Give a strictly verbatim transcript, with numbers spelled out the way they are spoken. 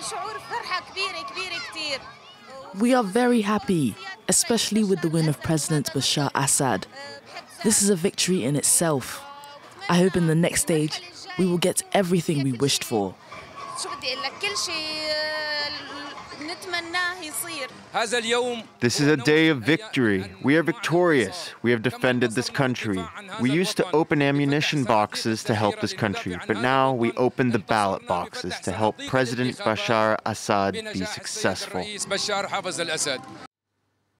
We are very happy, especially with the win of President Bashar Assad. This is a victory in itself. I hope in the next stage we will get everything we wished for. This is a day of victory. We are victorious. We have defended this country. We used to open ammunition boxes to help this country, but now we open the ballot boxes to help President Bashar Assad be successful.